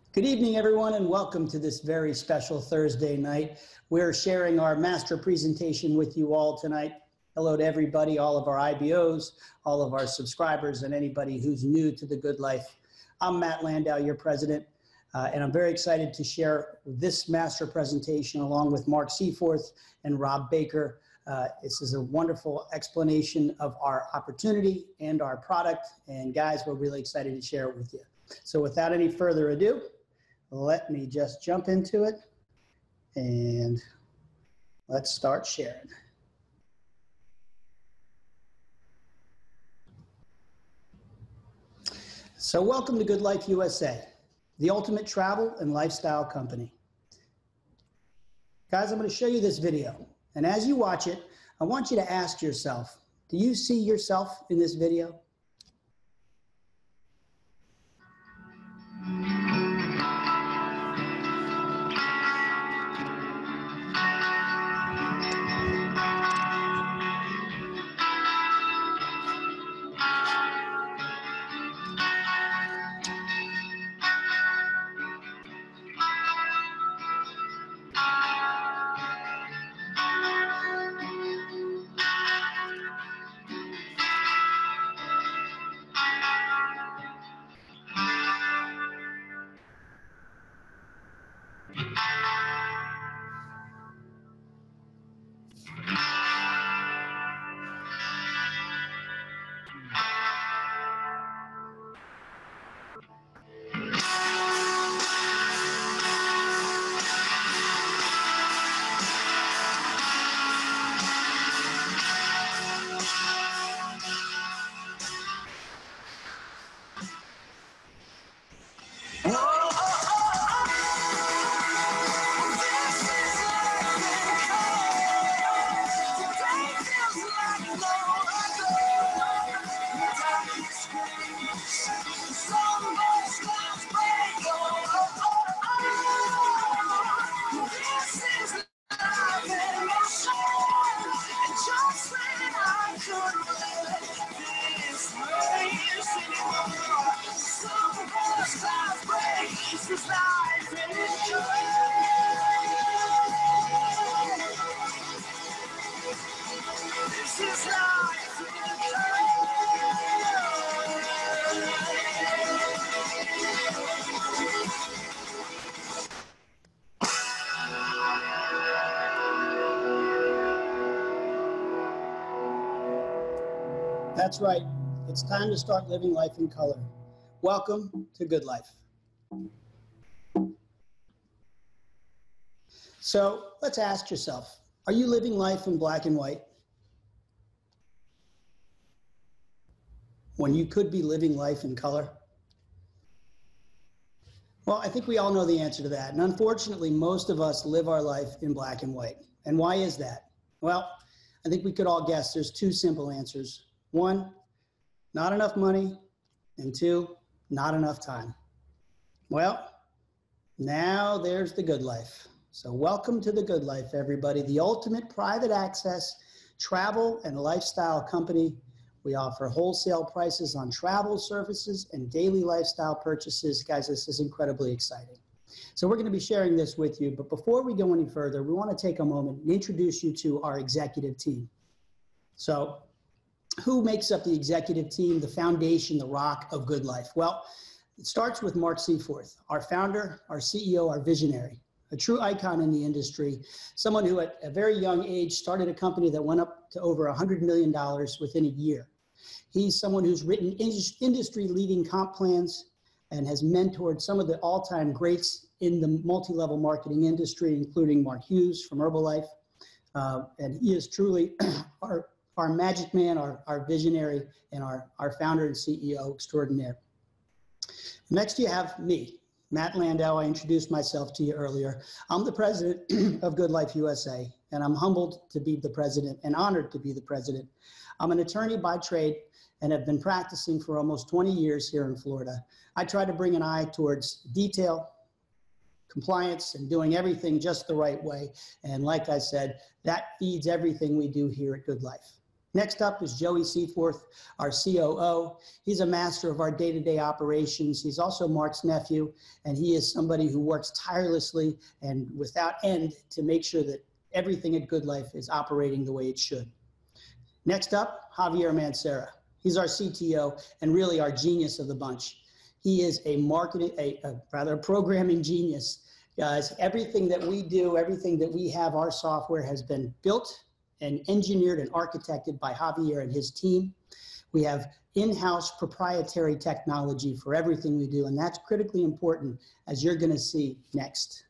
Good evening, everyone, and welcome to this very special Thursday night. We're sharing our master presentation with you all tonight. Hello to everybody, all of our IBOs, all of our subscribers, and anybody who's new to The Good Life. I'm Matt Landau, your president, and I'm very excited to share this master presentation along with Mark Seaforth and Rob Baker. This is a wonderful explanation of our opportunity and our product, and guys, we're really excited to share it with you. So without any further ado, let me just jump into it and let's start sharing. So welcome to Good Life USA, the ultimate travel and lifestyle company. Guys, I'm going to show you this video. And as you watch it, I want you to ask yourself, do you see yourself in this video? That's right. It's time to start living life in color. Welcome to Good Life. So let's ask yourself, are you living life in black and white when you could be living life in color? Well, I think we all know the answer to that. And unfortunately, most of us live our life in black and white. And why is that? Well, I think we could all guess there's two simple answers. One, not enough money, and two, not enough time. Well, now there's the Good Life. So welcome to the Good Life, everybody, the ultimate private access travel and lifestyle company. We offer wholesale prices on travel services and daily lifestyle purchases. Guys, this is incredibly exciting. So we're going to be sharing this with you, but before we go any further, we want to take a moment and introduce you to our executive team. So who makes up the executive team, the foundation, the rock of Good Life? Well, it starts with Mark Seaforth, our founder, our CEO, our visionary, a true icon in the industry, someone who at a very young age started a company that went up to over $100 million within a year. He's someone who's written industry-leading comp plans and has mentored some of the all-time greats in the multi-level marketing industry, including Mark Hughes from Herbalife. And he is truly our magic man, our visionary, and our founder and CEO extraordinaire. Next you have me, Matt Landau. I introduced myself to you earlier. I'm the president of Good Life USA, and I'm humbled to be the president and honored to be the president. I'm an attorney by trade and have been practicing for almost 20 years here in Florida. I try to bring an eye towards detail, compliance, and doing everything just the right way. And like I said, that feeds everything we do here at Good Life. Next up is Joey Seaforth, our COO. He's a master of our day-to-day operations. He's also Mark's nephew, and he is somebody who works tirelessly and without end to make sure that everything at Good Life is operating the way it should. Next up, Javier Mancera. He's our CTO and really our genius of the bunch. He is a programming genius. Guys, everything that we do, everything that we have, our software has been built and engineered and architected by Javier and his team. We have in-house proprietary technology for everything we do, and that's critically important, as you're gonna see next.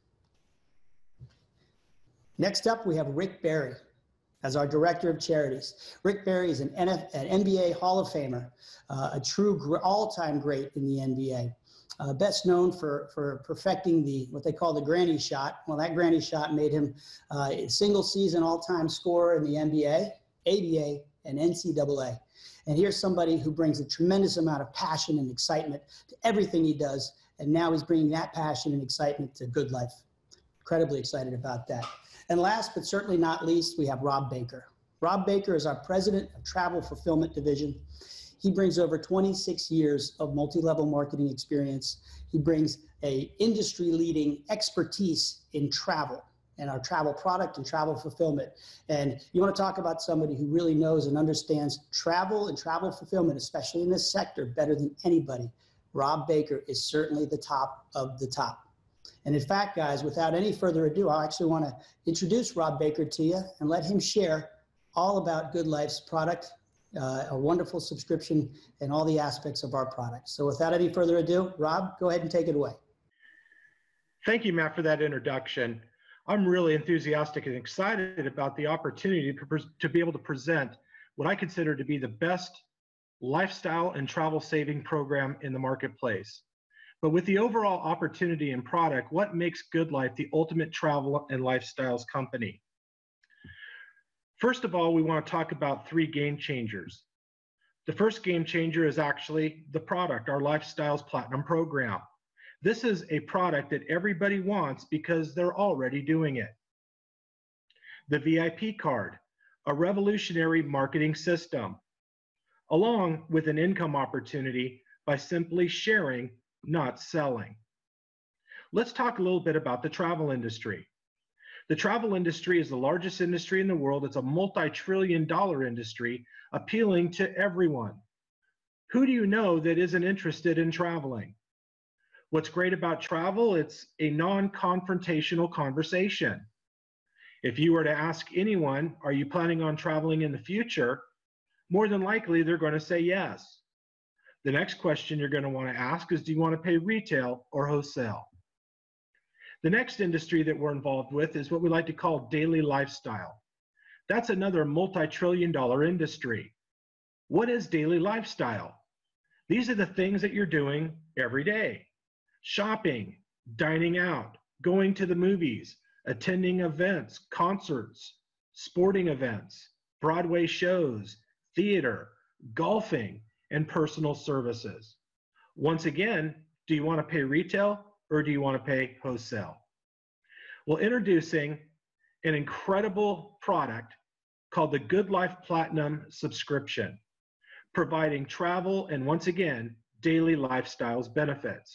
Next up, we have Rick Barry as our Director of Charities. Rick Barry is an NBA Hall of Famer, a true all-time great in the NBA. Best known for perfecting what they call the granny shot. Well, that granny shot made him a single season all-time scorer in the NBA, ABA, and NCAA. And here's somebody who brings a tremendous amount of passion and excitement to everything he does, and now he's bringing that passion and excitement to Good Life. Incredibly excited about that. And last but certainly not least, we have Rob Baker. Rob Baker is our President of Travel Fulfillment Division. He brings over 26 years of multi-level marketing experience. He brings an industry-leading expertise in travel and our travel product and travel fulfillment. And you want to talk about somebody who really knows and understands travel and travel fulfillment, especially in this sector, better than anybody. Rob Baker is certainly the top of the top. And in fact, guys, without any further ado, I actually want to introduce Rob Baker to you and let him share all about Good Life's product, a wonderful subscription, and all the aspects of our product. So without any further ado, Rob, go ahead and take it away. Thank you, Matt, for that introduction. I'm really enthusiastic and excited about the opportunity to be able to present what I consider to be the best lifestyle and travel saving program in the marketplace. But with the overall opportunity and product, what makes Good Life the ultimate travel and lifestyles company? First of all, we want to talk about 3 game changers. The first game changer is actually the product, our Lifestyles Platinum program. This is a product that everybody wants because they're already doing it. The VIP card, a revolutionary marketing system, along with an income opportunity by simply sharing, not selling. Let's talk a little bit about the travel industry. The travel industry is the largest industry in the world. It's a multi-trillion-dollar industry appealing to everyone. Who do you know that isn't interested in traveling? What's great about travel, it's a non-confrontational conversation. If you were to ask anyone, are you planning on traveling in the future? More than likely, they're going to say yes. The next question you're going to want to ask is, do you want to pay retail or wholesale? The next industry that we're involved with is what we like to call daily lifestyle. That's another multi-trillion-dollar industry. What is daily lifestyle? These are the things that you're doing every day. Shopping, dining out, going to the movies, attending events, concerts, sporting events, Broadway shows, theater, golfing, and personal services. Once again, do you want to pay retail or do you want to pay wholesale? Well, introducing an incredible product called the Good Life Platinum subscription, providing travel and, once again, daily lifestyles benefits.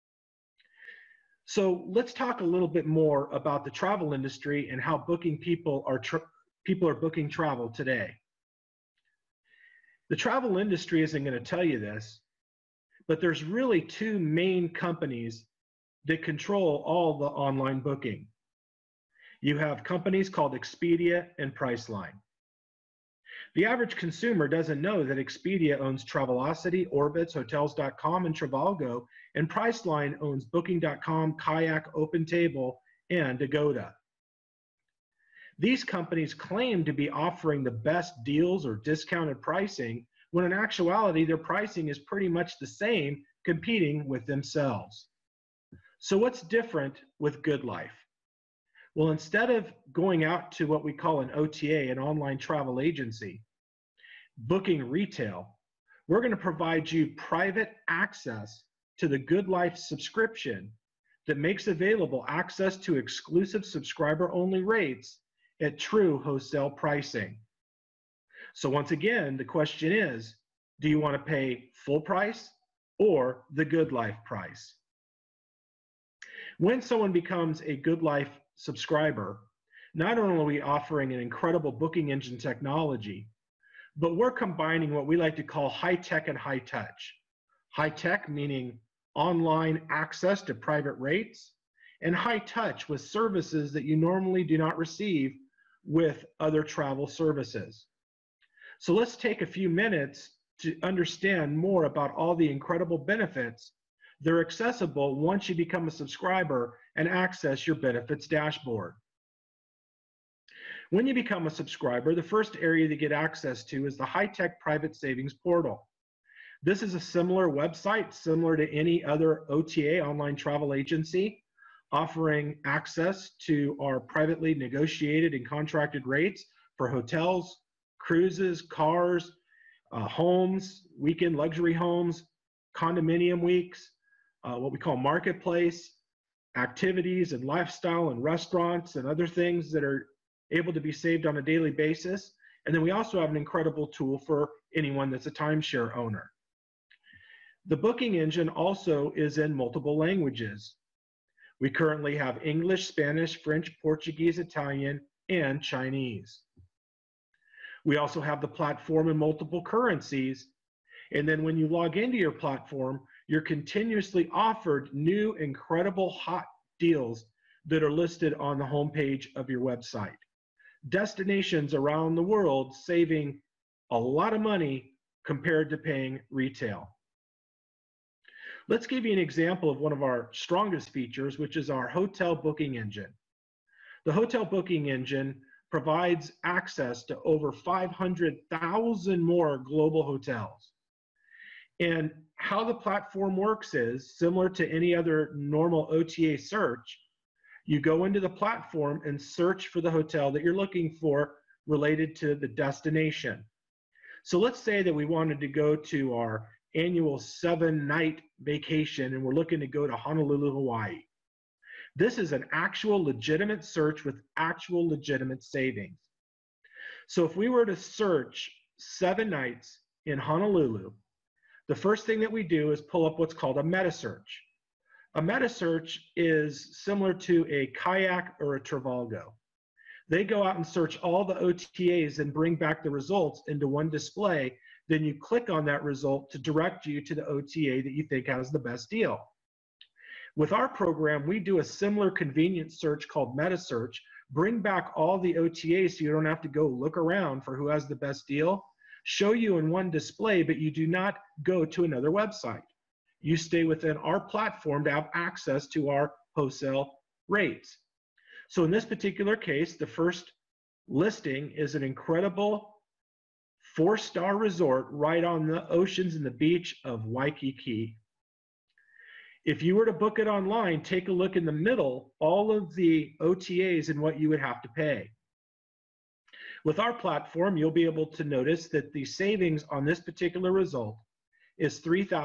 So let's talk a little bit more about the travel industry and how people are booking travel today. The travel industry isn't going to tell you this, but there's really 2 main companies that control all the online booking. You have companies called Expedia and Priceline. The average consumer doesn't know that Expedia owns Travelocity, Orbitz, Hotels.com, and Trivago, and Priceline owns Booking.com, Kayak, OpenTable, and Agoda. These companies claim to be offering the best deals or discounted pricing, when in actuality, their pricing is pretty much the same, competing with themselves. So what's different with Good Life? Well, instead of going out to what we call an OTA, an online travel agency, booking retail, we're going to provide you private access to the Good Life subscription that makes available access to exclusive subscriber-only rates at true wholesale pricing. So once again, the question is, do you want to pay full price or the Good Life price? When someone becomes a Good Life subscriber, not only are we offering an incredible booking engine technology, but we're combining what we like to call high tech and high touch. High tech meaning online access to private rates, and high touch with services that you normally do not receive with other travel services. So let's take a few minutes to understand more about all the incredible benefits that are accessible once you become a subscriber and access your benefits dashboard. When you become a subscriber, the first area to get access to is the high-tech private savings portal. This is a similar website, similar to any other OTA, online travel agency, offering access to our privately negotiated and contracted rates for hotels, cruises, cars, homes, weekend luxury homes, condominium weeks, what we call marketplace, activities and lifestyle and restaurants and other things that are able to be saved on a daily basis. And then we also have an incredible tool for anyone that's a timeshare owner. The booking engine also is in multiple languages. We currently have English, Spanish, French, Portuguese, Italian, and Chinese. We also have the platform in multiple currencies. And then when you log into your platform, you're continuously offered new, incredible, hot deals that are listed on the homepage of your website. Destinations around the world saving a lot of money compared to paying retail. Let's give you an example of one of our strongest features, which is our hotel booking engine. The hotel booking engine provides access to over 500,000 more global hotels. And how the platform works is similar to any other normal OTA search. You go into the platform and search for the hotel that you're looking for related to the destination. So let's say that we wanted to go to our annual 7-night vacation and we're looking to go to Honolulu, Hawaii. This is an actual legitimate search with actual legitimate savings. So if we were to search 7 nights in Honolulu, the first thing that we do is pull up what's called a meta search. A meta search is similar to a Kayak or a Trivago. They go out and search all the OTAs and bring back the results into one display. Then you click on that result to direct you to the OTA that you think has the best deal. With our program, we do a similar convenience search called meta search, bring back all the OTAs so you don't have to go look around for who has the best deal, show you in one display, but you do not go to another website. You stay within our platform to have access to our wholesale rates. So in this particular case, the first listing is an incredible 4-star resort right on the oceans and the beach of Waikiki. If you were to book it online, take a look in the middle, all of the OTAs and what you would have to pay. With our platform, you'll be able to notice that the savings on this particular result is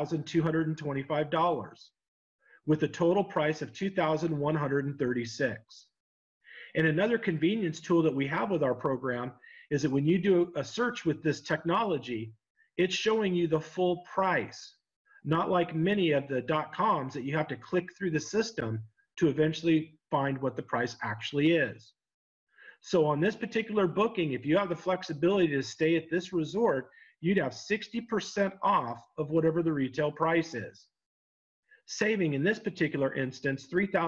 $3,225 with a total price of $2,136. And another convenience tool that we have with our program is that when you do a search with this technology, it's showing you the full price, not like many of the .coms that you have to click through the system to eventually find what the price actually is. So on this particular booking, if you have the flexibility to stay at this resort, you'd have 60% off of whatever the retail price is. Saving in this particular instance,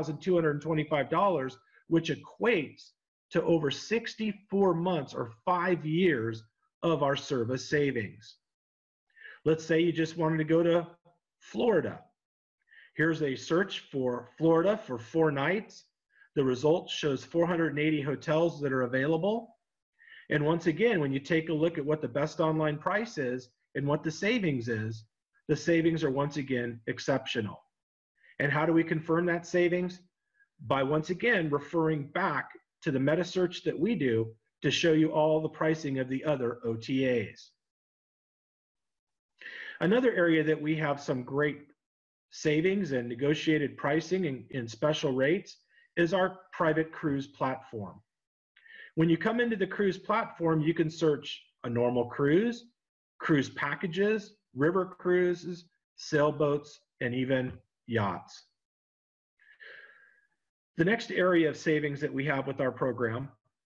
$3,225, which equates to over 64 months or 5 years of our service savings. Let's say you just wanted to go to Florida. Here's a search for Florida for 4 nights. The result shows 480 hotels that are available. And once again, when you take a look at what the best online price is and what the savings is, the savings are once again exceptional. And how do we confirm that savings? By once again referring back to the meta search that we do to show you all the pricing of the other OTAs. Another area that we have some great savings and negotiated pricing and special rates is our private cruise platform. When you come into the cruise platform, you can search a normal cruise, cruise packages, river cruises, sailboats, and even yachts. The next area of savings that we have with our program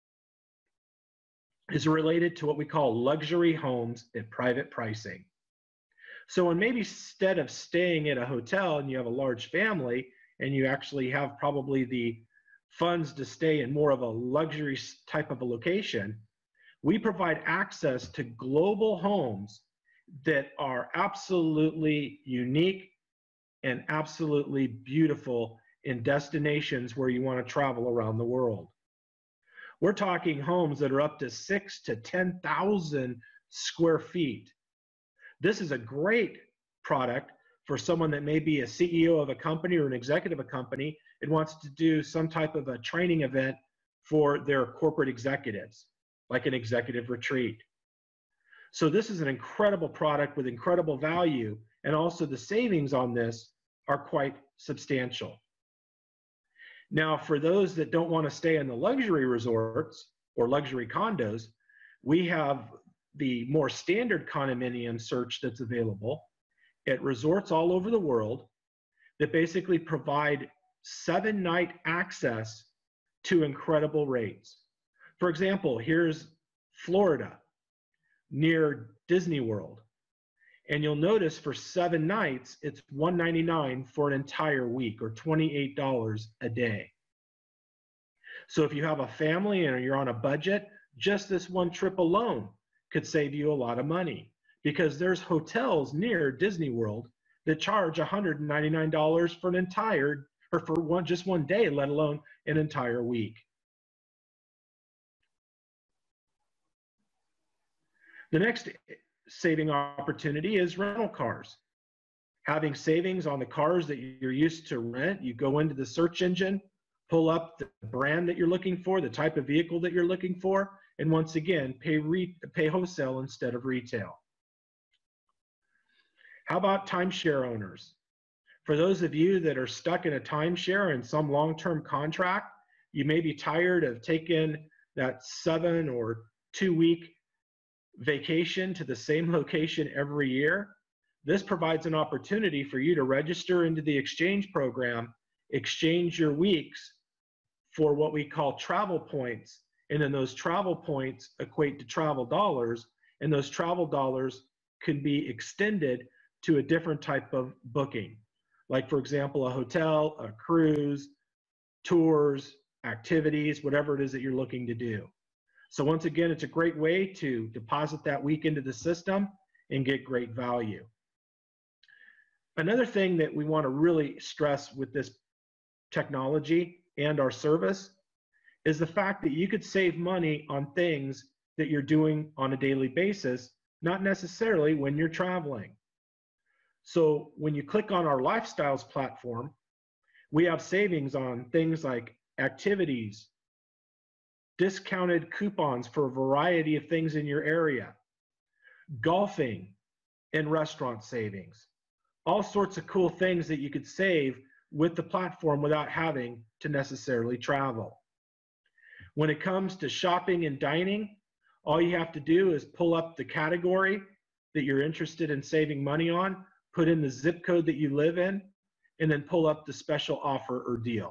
is related to what we call luxury homes at private pricing. So when maybe instead of staying at a hotel and you have a large family and you actually have probably the funds to stay in more of a luxury type of a location, we provide access to global homes that are absolutely unique and absolutely beautiful in destinations where you want to travel around the world. We're talking homes that are up to 6,000 to 10,000 square feet. This is a great product for someone that may be a CEO of a company or an executive of a company and wants to do some type of a training event for their corporate executives, like an executive retreat. So this is an incredible product with incredible value, and also the savings on this are quite substantial. Now, for those that don't want to stay in the luxury resorts or luxury condos, we have the more standard condominium search that's available at resorts all over the world that basically provide 7-night access to incredible rates. For example, here's Florida near Disney World. And you'll notice for 7 nights, it's $199 for an entire week, or $28 a day. So if you have a family and you're on a budget, just this one trip alone could save you a lot of money, because there's hotels near Disney World that charge $199 for an entire, or for just one day, let alone an entire week. The next saving opportunity is rental cars. Having savings on the cars that you're used to rent, you go into the search engine, pull up the brand that you're looking for, the type of vehicle that you're looking for, and once again, pay wholesale instead of retail. How about timeshare owners? For those of you that are stuck in a timeshare in some long-term contract, you may be tired of taking that 7 or 2-week vacation to the same location every year. This provides an opportunity for you to register into the exchange program, exchange your weeks for what we call travel points, and then those travel points equate to travel dollars, and those travel dollars can be extended to a different type of booking, like for example a hotel, a cruise, tours, activities, whatever it is that you're looking to do. So once again, it's a great way to deposit that week into the system and get great value. Another thing that we want to really stress with this technology and our service is the fact that you could save money on things that you're doing on a daily basis, not necessarily when you're traveling. So when you click on our lifestyles platform, we have savings on things like activities, discounted coupons for a variety of things in your area, golfing, and restaurant savings. All sorts of cool things that you could save with the platform without having to necessarily travel. When it comes to shopping and dining, all you have to do is pull up the category that you're interested in saving money on, put in the zip code that you live in, and then pull up the special offer or deal.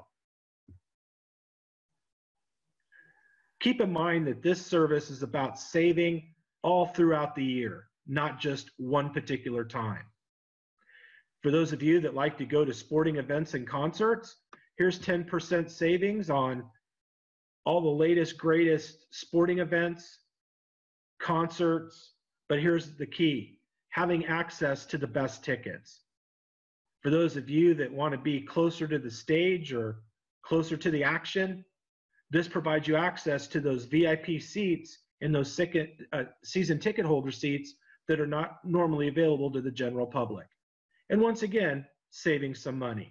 Keep in mind that this service is about saving all throughout the year, not just one particular time. For those of you that like to go to sporting events and concerts, here's 10% savings on all the latest, greatest sporting events, concerts, but here's the key, having access to the best tickets. For those of you that want to be closer to the stage or closer to the action, this provides you access to those VIP seats and those season ticket holder seats that are not normally available to the general public. And once again, saving some money.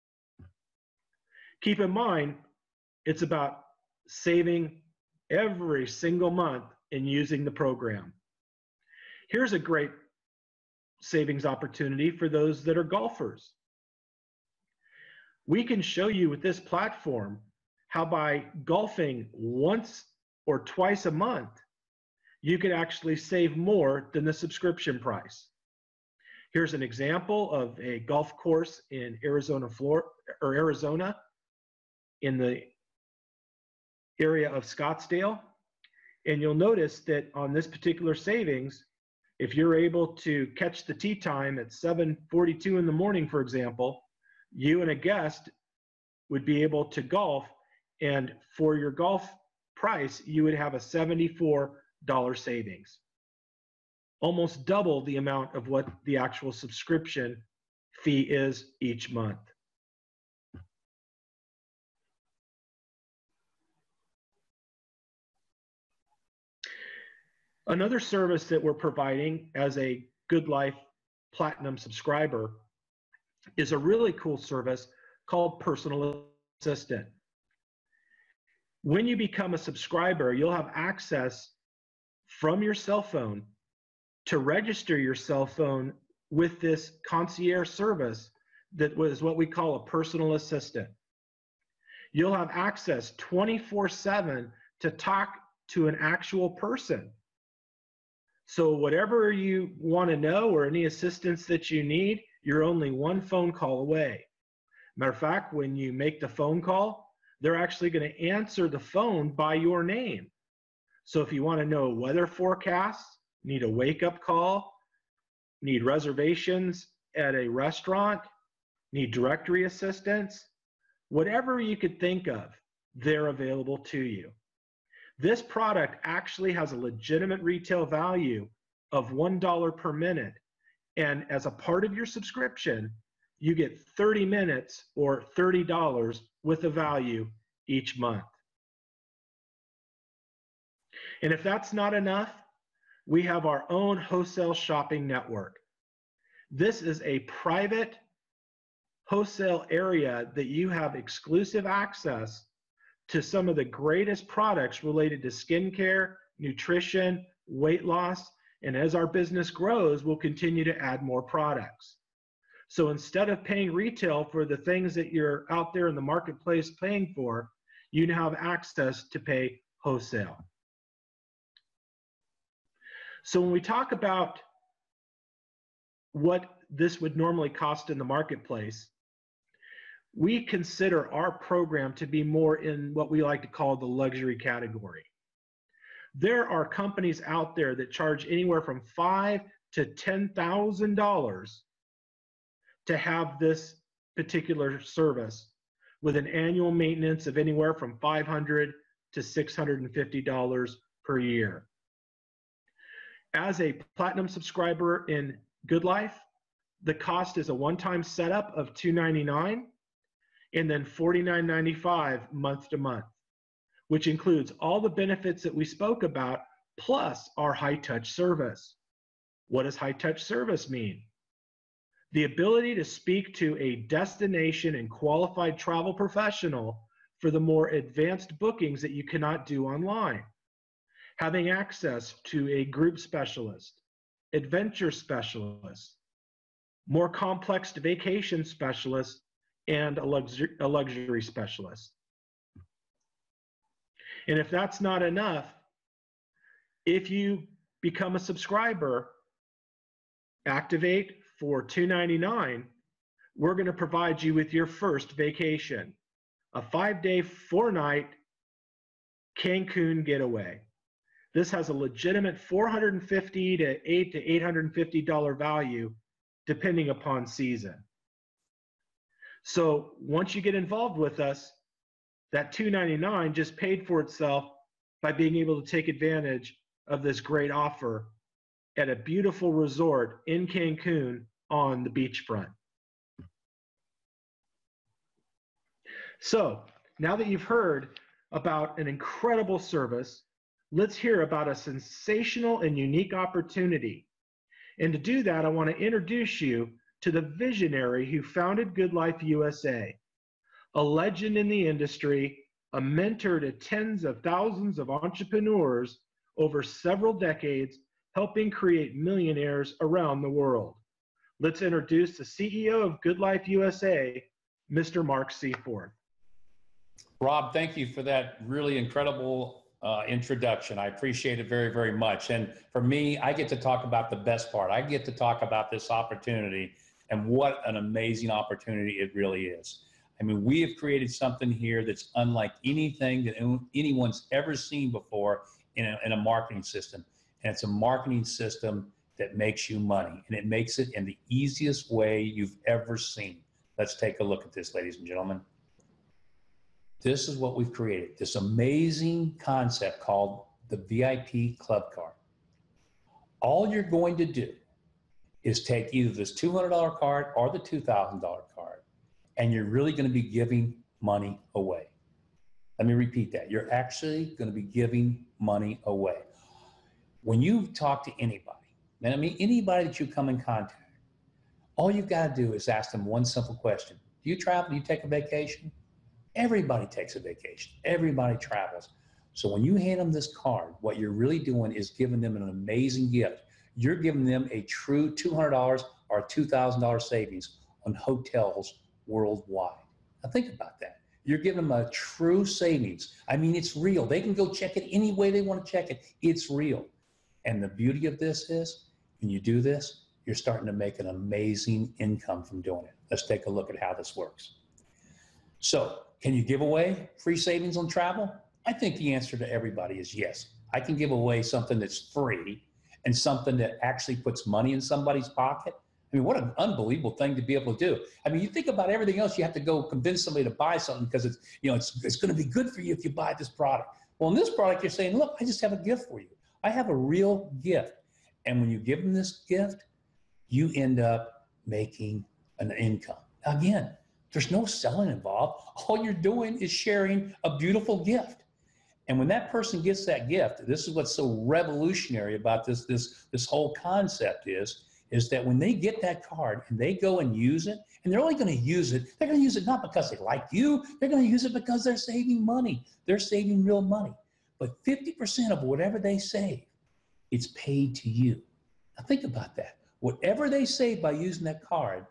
Keep in mind, it's about saving every single month in using the program. Here's a great savings opportunity for those that are golfers. We can show you with this platform how by golfing once or twice a month, you could actually save more than the subscription price. Here's an example of a golf course in Arizona, Arizona, in the area of Scottsdale. And you'll notice that on this particular savings, if you're able to catch the tee time at 7:42 in the morning, for example, you and a guest would be able to golf, and for your golf price, you would have a $74 savings. Almost double the amount of what the actual subscription fee is each month. Another service that we're providing as a Good Life Platinum subscriber is a really cool service called Personal Assistant. When you become a subscriber, you'll have access from your cell phone to register your cell phone with this concierge service that was what we call a personal assistant. You'll have access 24/7 to talk to an actual person. So whatever you want to know or any assistance that you need, you're only one phone call away. Matter of fact, when you make the phone call, they're actually going to answer the phone by your name. So if you want to know weather forecasts, need a wake-up call, need reservations at a restaurant, need directory assistance, whatever you could think of, they're available to you. This product actually has a legitimate retail value of $1 per minute. And as a part of your subscription, you get 30 minutes or $30 with a value each month. And if that's not enough, we have our own wholesale shopping network. This is a private wholesale area that you have exclusive access to some of the greatest products related to skincare, nutrition, weight loss, and as our business grows, we'll continue to add more products. So instead of paying retail for the things that you're out there in the marketplace paying for, you now have access to pay wholesale. So when we talk about what this would normally cost in the marketplace, we consider our program to be more in what we like to call the luxury category. There are companies out there that charge anywhere from $5,000 to $10,000 to have this particular service with an annual maintenance of anywhere from $500 to $650 per year. As a platinum subscriber in Good Life, the cost is a one-time setup of $299 and then $49.95 month to month, which includes all the benefits that we spoke about, plus our high-touch service. What does high-touch service mean? The ability to speak to a destination and qualified travel professional for the more advanced bookings that you cannot do online. Having access to a group specialist, adventure specialist, more complex vacation specialist, and a luxury specialist. And if that's not enough, if you become a subscriber, activate for $299, we're going to provide you with your first vacation, a 5-day, 4-night Cancun getaway. This has a legitimate $450 to $850 value depending upon season. So once you get involved with us, that $299 just paid for itself by being able to take advantage of this great offer at a beautiful resort in Cancun on the beachfront. So now that you've heard about an incredible service, let's hear about a sensational and unique opportunity. And to do that, I want to introduce you to the visionary who founded Good Life USA, a legend in the industry, a mentor to tens of thousands of entrepreneurs over several decades, helping create millionaires around the world. Let's introduce the CEO of Good Life USA, Mr. Mark Seaforth. Rob, thank you for that really incredible introduction. I appreciate it very, very much. And for me, I get to talk about the best part. I get to talk about this opportunity and what an amazing opportunity it really is. I mean, we have created something here that's unlike anything that anyone's ever seen before in a marketing system. And it's a marketing system that makes you money, and it makes it in the easiest way you've ever seen. Let's take a look at this, ladies and gentlemen. This is what we've created, this amazing concept called the VIP Club Card. All you're going to do is take either this $200 card or the $2,000 card, and you're really going to be giving money away. Let me repeat that. You're actually going to be giving money away. When you talk to anybody, and I mean anybody that you come in contact, all you've got to do is ask them one simple question. Do you travel? Do you take a vacation? Everybody takes a vacation. Everybody travels. So when you hand them this card, what you're really doing is giving them an amazing gift. You're giving them a true $200 or $2,000 savings on hotels worldwide. Now think about that. You're giving them a true savings. I mean, it's real. They can go check it any way they want to check it. It's real. And the beauty of this is when you do this, you're starting to make an amazing income from doing it. Let's take a look at how this works. So, can you give away free savings on travel? I think the answer to everybody is yes. I can give away something that's free and something that actually puts money in somebody's pocket. I mean, what an unbelievable thing to be able to do. I mean, you think about everything else, you have to go convince somebody to buy something because it's, you know, it's going to be good for you if you buy this product. Well, in this product, you're saying, look, I just have a gift for you. I have a real gift. And when you give them this gift, you end up making an income. Again, there's no selling involved. All you're doing is sharing a beautiful gift. And when that person gets that gift, this is what's so revolutionary about this whole concept is that when they get that card and they go and use it, and they're only going to use it, they're going to use it not because they like you, they're going to use it because they're saving money. They're saving real money. But 50% of whatever they save, it's paid to you. Now think about that. Whatever they save by using that card,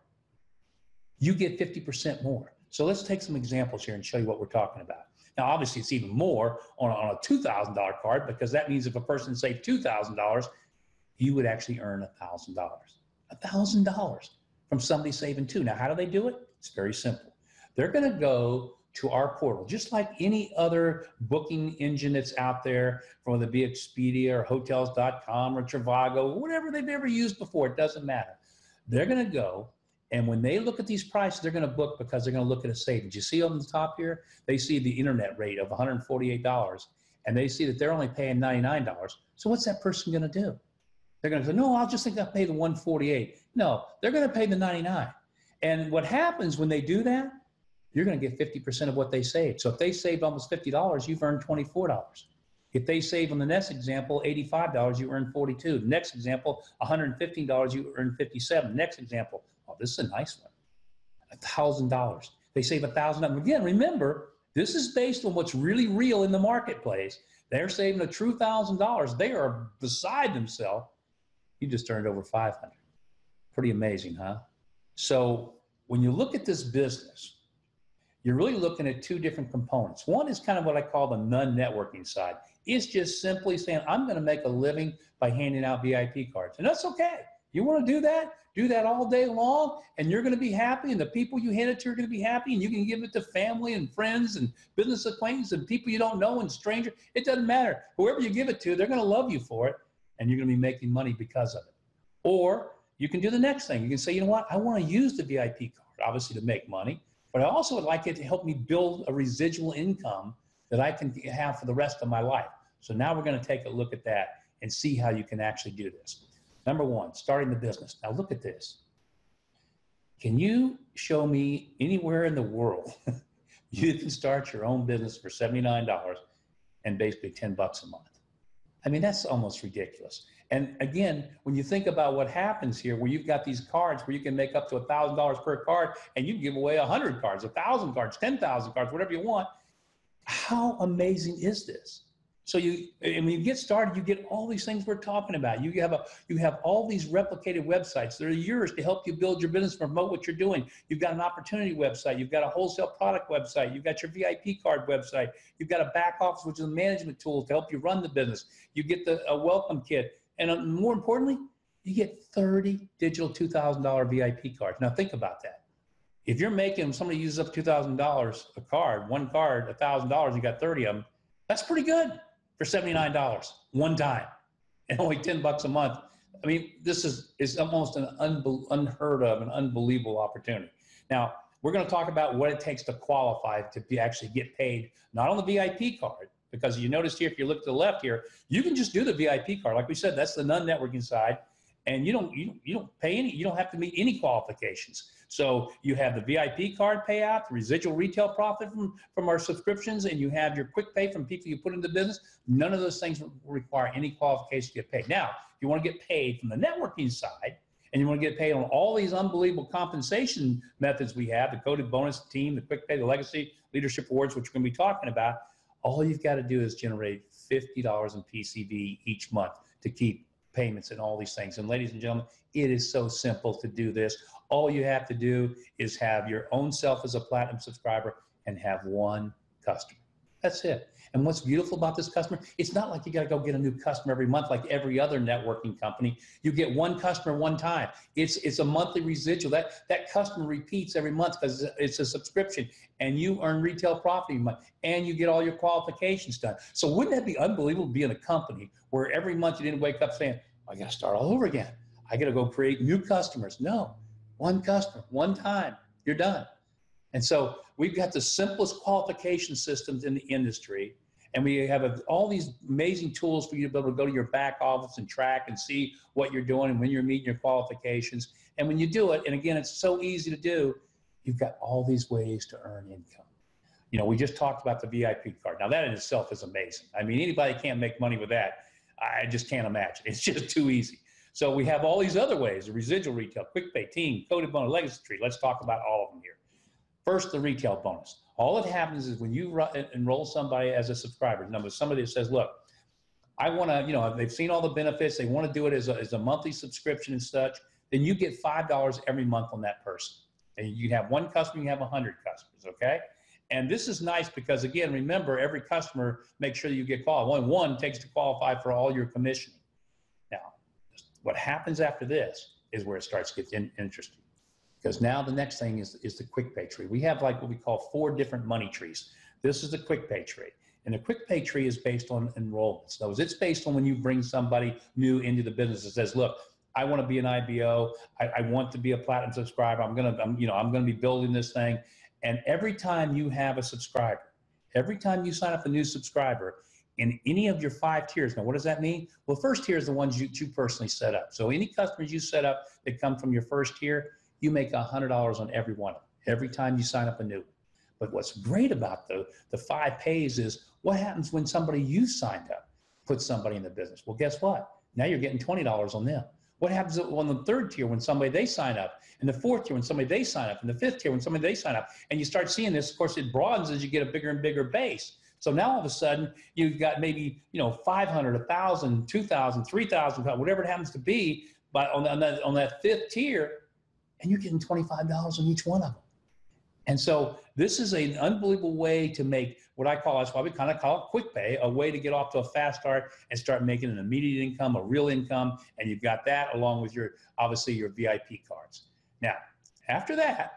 you get 50% more. So let's take some examples here and show you what we're talking about. Now, obviously, it's even more on a $2,000 card because that means if a person saved $2,000, you would actually earn $1,000. $1,000 from somebody saving $2,000. Now, how do they do it? It's very simple. They're going to go to our portal, just like any other booking engine that's out there, whether it be Expedia or Hotels.com or Trivago, whatever they've ever used before, it doesn't matter. They're going to go, and when they look at these prices, they're going to book because they're going to look at a savings. You see on the top here, they see the internet rate of $148, and they see that they're only paying $99. So what's that person going to do? They're going to say, no, I'll just think I'll pay the $148. No, they're going to pay the $99. And what happens when they do that, you're going to get 50% of what they saved. So if they saved almost $50, you've earned $24. If they save on the next example, $85, you earn $42. The next example, $115, you earn $57. Next example, oh, this is a nice one, $1,000. They save $1,000. Again, remember, this is based on what's really real in the marketplace. They're saving a true $1,000. They are beside themselves. You just earned over $500. Pretty amazing, huh? So when you look at this business, you're really looking at two different components. One is kind of what I call the non-networking side. It's just simply saying, I'm going to make a living by handing out VIP cards. And that's okay. You want to do that all day long, and you're going to be happy, and the people you hand it to are going to be happy, and you can give it to family and friends and business acquaintances and people you don't know and strangers. It doesn't matter. Whoever you give it to, they're going to love you for it, and you're going to be making money because of it. Or you can do the next thing. You can say, you know what? I want to use the VIP card, obviously, to make money. But I also would like it to help me build a residual income that I can have for the rest of my life. So now we're going to take a look at that and see how you can actually do this. Number one, starting the business. Now look at this. Can you show me anywhere in the world you can start your own business for $79 and basically $10 a month? I mean, that's almost ridiculous. And again, when you think about what happens here, where you've got these cards where you can make up to $1,000 per card and you give away 100 cards, 1,000 cards, 10,000 cards, whatever you want. How amazing is this? So and when you get started, you get all these things we're talking about. You have all these replicated websites that are yours to help you build your business, promote what you're doing. You've got an opportunity website. You've got a wholesale product website. You've got your VIP card website. You've got a back office, which is a management tool to help you run the business. You get a welcome kit. And more importantly, you get 30 digital $2,000 VIP cards. Now think about that. If you're making, somebody uses up $2,000 a card, one card, $1,000, you got 30 of them, that's pretty good for $79 one time and only $10 a month. I mean, this is almost an unheard of and unbelievable opportunity. Now, we're going to talk about what it takes to qualify to actually get paid, not on the VIP card, because you notice here, if you look to the left here, you can just do the VIP card. Like we said, that's the non-networking side. And you don't pay any, you don't have to meet any qualifications. So you have the VIP card payout, the residual retail profit from our subscriptions, and you have your quick pay from people you put into business. None of those things require any qualifications to get paid. Now, if you want to get paid from the networking side, and you want to get paid on all these unbelievable compensation methods we have, the coded bonus team, the quick pay, the legacy leadership awards, which we're going to be talking about, all you've got to do is generate $50 in PCV each month to keep payments and all these things. And ladies and gentlemen, it is so simple to do this. All you have to do is have your own self as a platinum subscriber and have one customer. That's it. And what's beautiful about this customer, it's not like you got to go get a new customer every month like every other networking company. You get one customer one time. It's a monthly residual. That customer repeats every month because it's a subscription, and you earn retail profit and you get all your qualifications done. So wouldn't that be unbelievable to be in a company where every month you didn't wake up saying, I got to start all over again. I got to go create new customers. No, one customer, one time, you're done. And so we've got the simplest qualification systems in the industry. And we have all these amazing tools for you to be able to go to your back office and track and see what you're doing and when you're meeting your qualifications. And when you do it, and again, it's so easy to do, you've got all these ways to earn income. You know, we just talked about the VIP card. Now that in itself is amazing. I mean, anybody can't make money with that. I just can't imagine. It's just too easy. So we have all these other ways, the residual retail, quick pay, team, coded bonus, legacy tree. Let's talk about all of them here. First, the retail bonus. All that happens is when you enroll somebody as a subscriber, somebody that says, look, I want to, they've seen all the benefits, they want to do it as a monthly subscription and such, then you get $5 every month on that person. And you have one customer, you have 100 customers, okay? And this is nice because, again, remember, every customer, make sure you get qualified. Only one takes to qualify for all your commissioning. Now, what happens after this is where it starts to get interesting. Because now the next thing is the quick pay tree. We have like what we call 4 different money trees. This is the quick pay tree. And the quick pay tree is based on enrollments. So it's based on when you bring somebody new into the business that says, look, I want to be an IBO. I want to be a platinum subscriber. I'm going to be building this thing. And every time you have a subscriber, every time you sign up a new subscriber in any of your 5 tiers. Now, what does that mean? Well, first tier is the ones you personally set up. So any customers you set up that come from your first tier, you make $100 on every one of them, every time you sign up a new. But what's great about the 5 pays is what happens when somebody you signed up puts somebody in the business? Well, guess what? Now you're getting $20 on them. What happens on the 3rd tier when somebody they sign up, and the 4th tier when somebody they sign up, and the 5th tier when somebody they sign up, and you start seeing this, of course, it broadens as you get a bigger and bigger base. So now all of a sudden you've got maybe 500, 1,000, 2,000, 3,000, whatever it happens to be, but on that 5th tier, and you're getting $25 on each one of them. And so this is an unbelievable way to make what I call, that's why we kind of call it quick pay, a way to get off to a fast start and start making an immediate income, a real income. And you've got that along with obviously your VIP cards. Now, after that,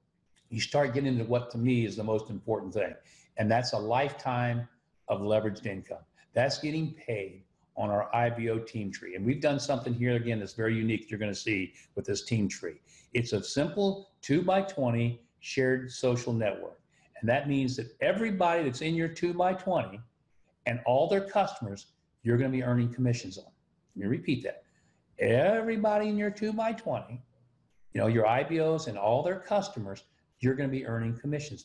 you start getting into what to me is the most important thing. And that's a lifetime of leveraged income. That's getting paid on our IBO team tree. And we've done something here, again, that's very unique you're going to see with this team tree. It's a simple 2x20 shared social network. And that means that everybody that's in your 2x20 and all their customers, you're going to be earning commissions on. Let me repeat that. Everybody in your 2x20, your IBOs and all their customers, you're going to be earning commissions.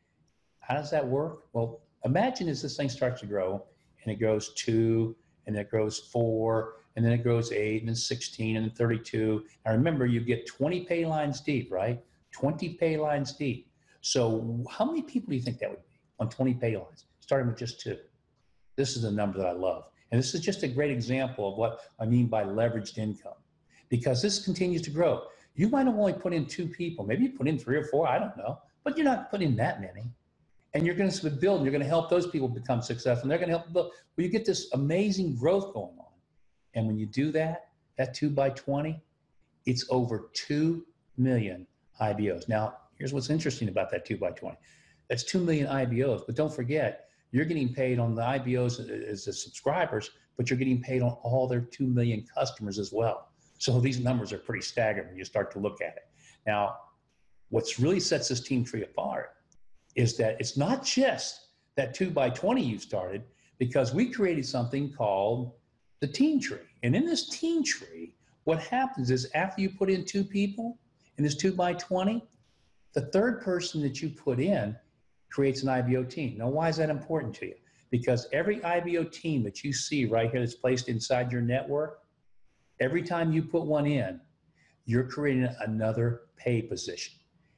How does that work? Well, imagine as this thing starts to grow and it grows 2, and then it grows 4, and then it grows 8, and then 16, and then 32. Now remember, you get 20 pay lines deep, right? 20 pay lines deep. So how many people do you think that would be on 20 pay lines, starting with just 2? This is a number that I love. And this is just a great example of what I mean by leveraged income, because this continues to grow. You might have only put in 2 people, maybe you put in 3 or 4, I don't know, but you're not putting in that many. And you're going to build, and you're going to help those people become successful, and they're going to help build. Well, you get this amazing growth going on. And when you do that, that 2 by 20, it's over 2 million IBOs. Now, here's what's interesting about that 2 by 20. That's 2 million IBOs, but don't forget, you're getting paid on the IBOs as the subscribers, but you're getting paid on all their 2 million customers as well. So these numbers are pretty staggering when you start to look at it. Now, what's really sets this team tree apart is that it's not just that 2 by 20 you started, because we created something called the team tree. And in this team tree, what happens is after you put in 2 people in this 2 by 20, the third person that you put in creates an IBO team. Now, why is that important to you? Because every IBO team that you see right here that's placed inside your network, every time you put one in, you're creating another pay position.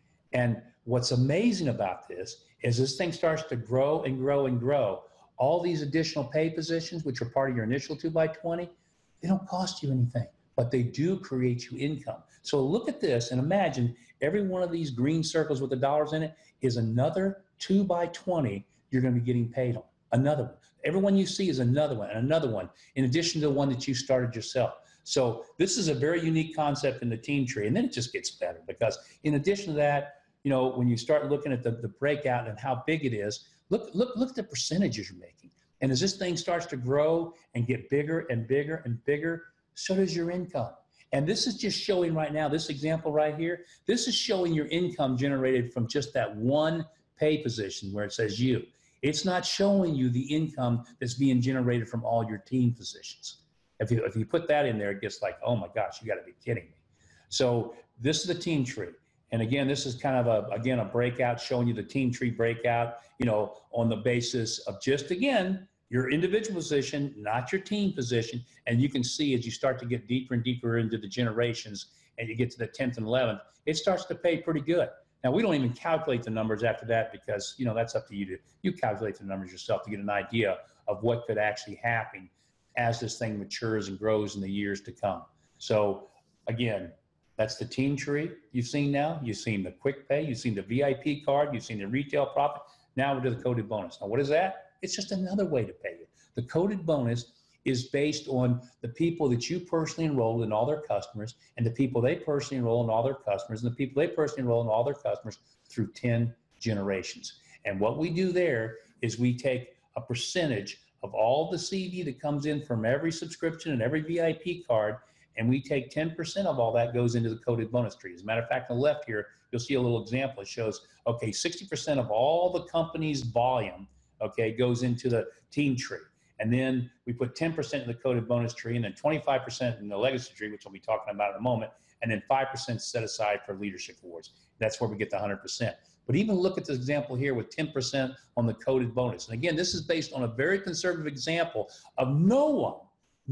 And what's amazing about this is this thing starts to grow and grow and grow. All these additional pay positions, which are part of your initial 2 by 20, they don't cost you anything, but they do create you income. So look at this and imagine every one of these green circles with the dollars in it is another 2 by 20 you're going to be getting paid on. Another one. Everyone you see is another one and another one, in addition to the one that you started yourself. So this is a very unique concept in the team tree. And then it just gets better, because in addition to that, you know, when you start looking at the breakout and how big it is, look at the percentages you're making. And as this thing starts to grow and get bigger and bigger and bigger, so does your income. And this is just showing right now, this example right here, this is showing your income generated from just that one pay position where it says you. It's not showing you the income that's being generated from all your team positions. If you put that in there, it gets like, oh my gosh, you got to be kidding me. So this is the team tree. And again, this is kind of a breakout, showing you the team tree breakout, you know, on the basis of just, again, your individual position, not your team position. And you can see as you start to get deeper and deeper into the generations and you get to the 10th and 11th, it starts to pay pretty good. Now, we don't even calculate the numbers after that, because, you know, that's up to you you calculate the numbers yourself to get an idea of what could actually happen as this thing matures and grows in the years to come. So again, that's the team tree you've seen now. You've seen the quick pay, you've seen the VIP card, you've seen the retail profit. Now we're to the coded bonus. Now, what is that? It's just another way to pay you. The coded bonus is based on the people that you personally enrolled in all their customers, and the people they personally enroll in all their customers, and the people they personally enroll in all their customers through 10 generations. And what we do there is we take a percentage of all the CV that comes in from every subscription and every VIP card, and we take 10% of all that goes into the coded bonus tree. As a matter of fact, on the left here, you'll see a little example. It shows, okay, 60% of all the company's volume, okay, goes into the team tree. And then we put 10% in the coded bonus tree, and then 25% in the legacy tree, which we'll be talking about in a moment, and then 5% set aside for leadership awards. That's where we get the 100%. But even look at this example here with 10% on the coded bonus. And again, this is based on a very conservative example of no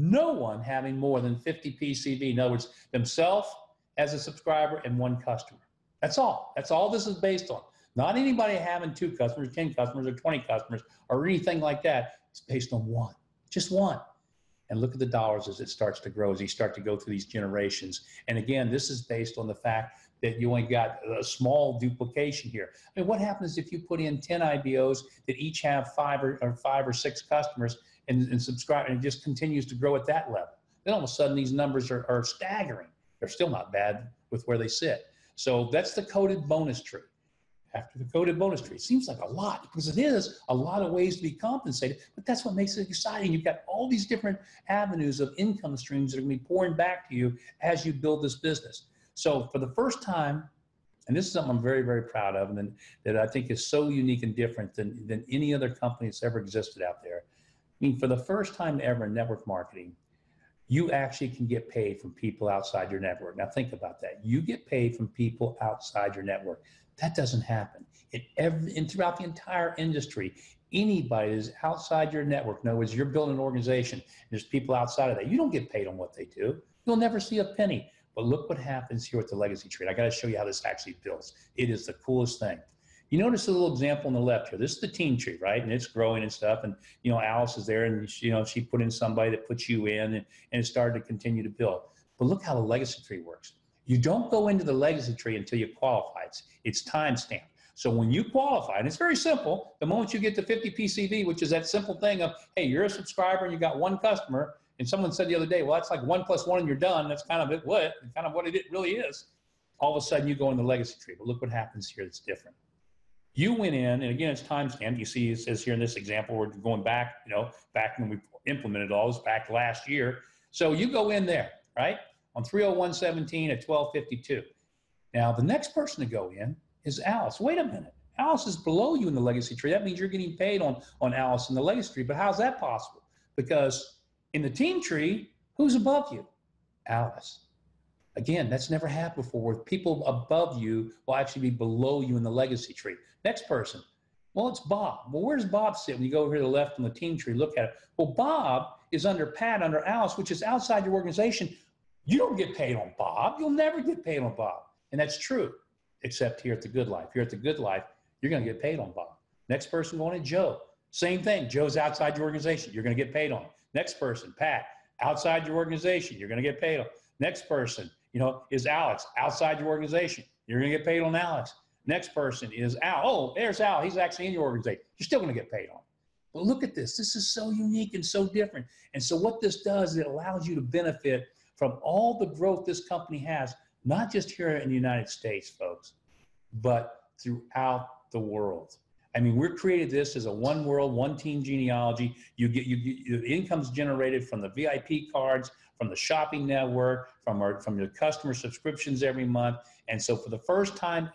one having more than 50 PCV. In other words, themselves as a subscriber and one customer. That's all. That's all this is based on. Not anybody having 2 customers, 10 customers, or 20 customers, or anything like that. It's based on one, just one. And look at the dollars as it starts to grow, as you start to go through these generations. And again, this is based on the fact that you only got a small duplication here. I mean, what happens if you put in 10 IBOs that each have 5 or 6 customers and subscribe, and it just continues to grow at that level? Then all of a sudden, these numbers are staggering. They're still not bad with where they sit. So that's the coded bonus tree. After the coded bonus tree, it seems like a lot, because it is a lot of ways to be compensated, but that's what makes it exciting. You've got all these different avenues of income streams that are going to be pouring back to you as you build this business. So for the first time, and this is something I'm very, very proud of, and that I think is so unique and different than any other company that's ever existed out there. I mean, for the first time ever in network marketing, you actually can get paid from people outside your network. Now think about that. You get paid from people outside your network. That doesn't happen. Throughout the entire industry, anybody is outside your network. In other words, you're building an organization, there's people outside of that. You don't get paid on what they do. You'll never see a penny. But look what happens here with the legacy tree. I got to show you how this actually builds. It is the coolest thing. You notice a little example on the left here. This is the team tree, right? And it's growing and stuff. And, you know, Alice is there and, you know, she put in somebody that puts you in and it started to continue to build. But look how the legacy tree works. You don't go into the legacy tree until you qualify. It's time stamped. So when you qualify, and it's very simple, the moment you get to 50 PCV, which is that simple thing of, hey, you're a subscriber and you got one customer, and someone said the other day, well, that's like 1 + 1 and you're done. That's kind of it, what it really is. All of a sudden you go in the legacy tree. But look what happens here that's different. You went in, and again, it's time stamped. You see, it says here in this example, we're going back, you know, back when we implemented all this, back last year. So you go in there, right, on 3/01/17 at 12:52. Now, the next person to go in is Alice. Wait a minute. Alice is below you in the legacy tree. That means you're getting paid on Alice in the legacy tree. But how's that possible? Because in the team tree, who's above you? Alice. Again, that's never happened before, where people above you will actually be below you in the legacy tree. Next person. Well, it's Bob. Well, where does Bob sit? When you go over here to the left on the team tree, look at it. Well, Bob is under Pat, under Alice, which is outside your organization. You don't get paid on Bob. You'll never get paid on Bob. And that's true, except here at the Good Life. Here at the Good Life, you're going to get paid on Bob. Next person going to Joe. Same thing. Joe's outside your organization. You're going to get paid on. Next person, Pat, outside your organization. You're going to get paid on. Next person, you know, is Alex, outside your organization. You're going to get paid on Alex. Next person is Al. Oh, there's Al. He's actually in your organization. You're still going to get paid on. But look at this. This is so unique and so different. And so what this does, it allows you to benefit from all the growth this company has, not just here in the United States, folks, but throughout the world. I mean, we're created this as a one world, one team genealogy. You get income's generated from the VIP cards, from the shopping network, from your customer subscriptions every month. And so for the first time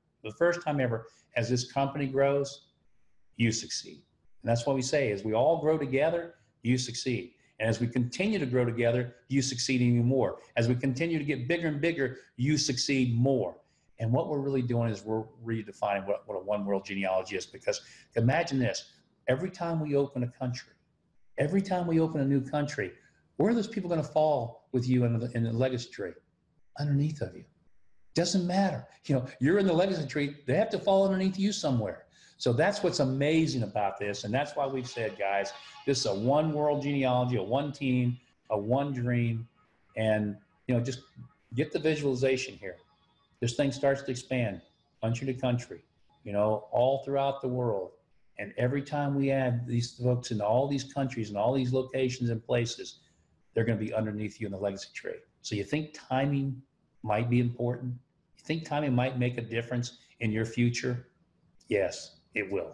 ever, as this company grows, you succeed. And that's what we say, as we all grow together, you succeed. And as we continue to grow together, you succeed even more. As we continue to get bigger and bigger, you succeed more. And what we're really doing is we're redefining what a one world genealogy is. Because imagine this, every time we open a country, every time we open a new country, where are those people going to fall with you in the legacy tree? Underneath of you. Doesn't matter. You know, you're in the legacy tree, they have to fall underneath you somewhere. So that's what's amazing about this. And that's why we've said, guys, this is a one world genealogy, a one team, a one dream. And, you know, just get the visualization here. This thing starts to expand country to country, you know, all throughout the world. And every time we add these folks in all these countries and all these locations and places, they're going to be underneath you in the legacy tree. So you think timing might be important? You think timing might make a difference in your future? Yes, it will.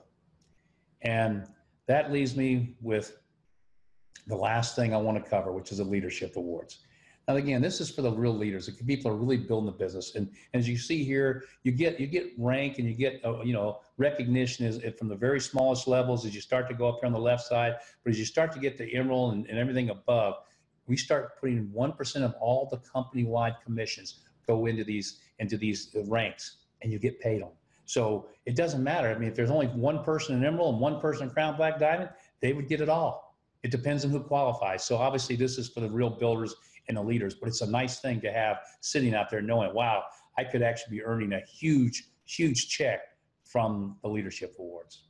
And that leaves me with the last thing I want to cover, which is the leadership awards. Now, again, this is for the real leaders, the people are really building the business. And as you see here, you get rank and you get you know, recognition from the very smallest levels as you start to go up here on the left side. But as you start to get to Emerald and everything above, we start putting 1% of all the company-wide commissions go into these ranks, and you get paid on. So it doesn't matter. I mean, if there's only one person in Emerald and one person in Crown Black Diamond, they would get it all. It depends on who qualifies. So obviously this is for the real builders and the leaders, but it's a nice thing to have sitting out there knowing, wow, I could actually be earning a huge, huge check from the leadership awards.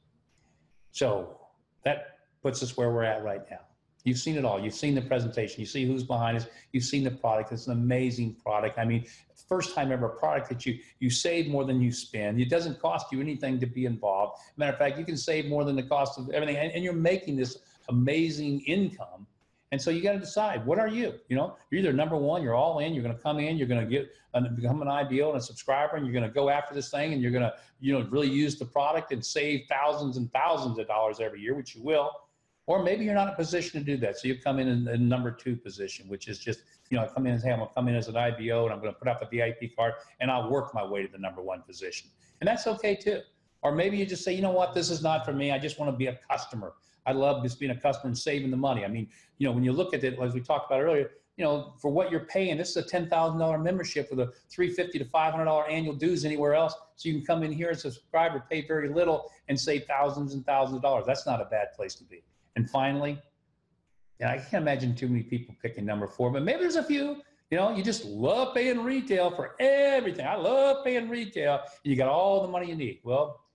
So that puts us where we're at right now. You've seen it all. You've seen the presentation. You see who's behind us. You've seen the product. It's an amazing product. I mean, first time ever product that you save more than you spend. It doesn't cost you anything to be involved. Matter of fact, you can save more than the cost of everything, and you're making this amazing income. And so you got to decide, what are you? You know, you're either number one, you're all in, you're going to come in, you're going to become an IBO and a subscriber, and you're going to go after this thing, and you're going to, you know, really use the product and save thousands and thousands of dollars every year, which you will. Or maybe you're not in a position to do that. So you come in number two position, which is just, you know, I come in and say, I'm going to come in as an IBO and I'm going to put out the VIP card and I'll work my way to the number one position. And that's okay too. Or maybe you just say, you know what, this is not for me. I just want to be a customer. I love just being a customer and saving the money. I mean, you know, when you look at it, as we talked about earlier, you know, for what you're paying, this is a $10,000 membership with a $350 to $500 annual dues anywhere else. So you can come in here as a subscriber, pay very little and save thousands and thousands of dollars. That's not a bad place to be. And finally, and I can't imagine too many people picking number four, but maybe there's a few, you know, you just love paying retail for everything. I love paying retail and you got all the money you need. Well,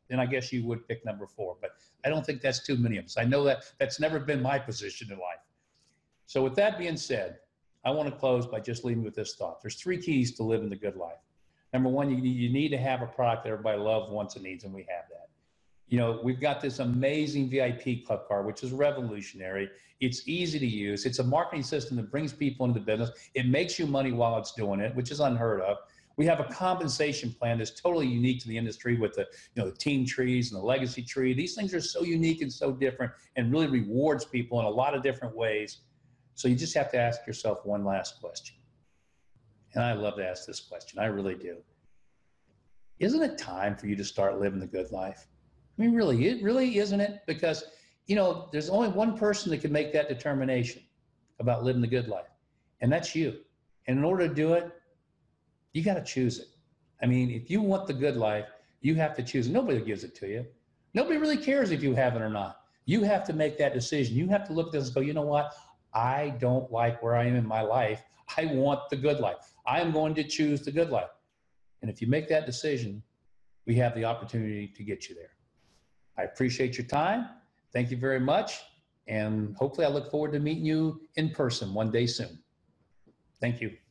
then I guess you would pick number 4. But I don't think that's too many of us. I know that that's never been my position in life. So with that being said, I want to close by just leaving with this thought. There's 3 keys to living the good life. Number 1, you need to have a product that everybody loves, wants, and needs, and we have that. You know, we've got this amazing VIP club card, which is revolutionary. It's easy to use. It's a marketing system that brings people into the business. It makes you money while it's doing it, which is unheard of. We have a compensation plan that's totally unique to the industry with the, you know, the team trees and the legacy tree. These things are so unique and so different and really rewards people in a lot of different ways. So you just have to ask yourself one last question. And I love to ask this question. I really do. Isn't it time for you to start living the good life? I mean, really, isn't it? Because, you know, there's only one person that can make that determination about living the good life, and that's you. And in order to do it, you got to choose it. I mean, if you want the good life, you have to choose it. Nobody gives it to you. Nobody really cares if you have it or not. You have to make that decision. You have to look at this and go, you know what? I don't like where I am in my life. I want the good life. I am going to choose the good life. And if you make that decision, we have the opportunity to get you there. I appreciate your time. Thank you very much. And hopefully I look forward to meeting you in person one day soon. Thank you.